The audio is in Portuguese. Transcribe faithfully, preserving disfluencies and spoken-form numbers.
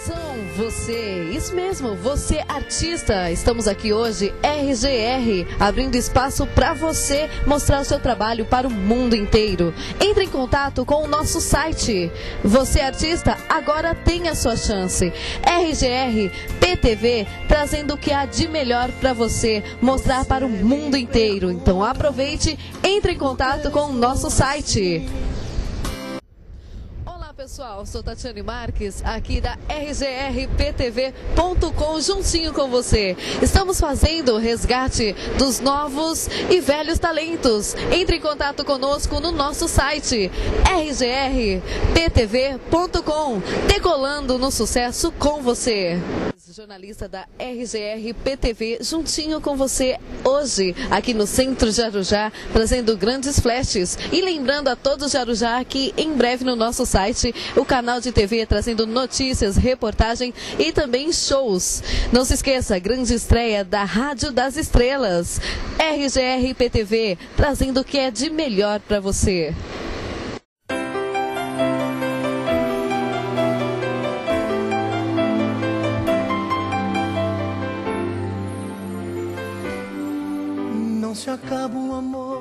Atenção, você, isso mesmo, você artista, estamos aqui hoje, R G R, abrindo espaço para você mostrar o seu trabalho para o mundo inteiro. Entre em contato com o nosso site. Você artista, agora tem a sua chance. R G R P T V, trazendo o que há de melhor para você mostrar para o mundo inteiro. Então aproveite, entre em contato com o nosso site. Pessoal, sou Tatiane Marques, aqui da R G R P T V ponto com, juntinho com você. Estamos fazendo o resgate dos novos e velhos talentos. Entre em contato conosco no nosso site, R G R P T V ponto com, decolando no sucesso com você. Jornalista da R G R P T V, juntinho com você hoje, aqui no centro de Arujá, trazendo grandes flashes. E lembrando a todos de Arujá que em breve no nosso site, o canal de T V trazendo notícias, reportagem e também shows. Não se esqueça, grande estreia da Rádio das Estrelas. R G R P T V, trazendo o que é de melhor para você. Não se acaba o amor